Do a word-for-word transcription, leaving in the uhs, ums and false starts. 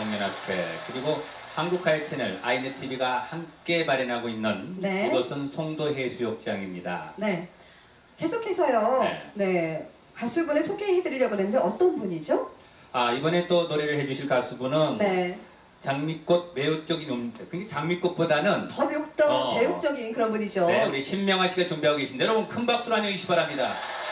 청년학회 그리고 한국가요 채널 아이넷티비가 함께 마련하고 있는 네. 이곳은 송도해수욕장입니다. 네. 계속해서요. 네. 네. 가수분을 소개해드리려고 했는데 어떤 분이죠? 아 이번에 또 노래를 해주실 가수분은 네. 장미꽃 매혹적인 음, 그게 장미꽃보다는 더 매혹적, 어. 배옥적인 그런 분이죠. 네, 우리 신명아 씨가 준비하고 계신데 여러분 큰 박수로 환영해 주시기 바랍니다.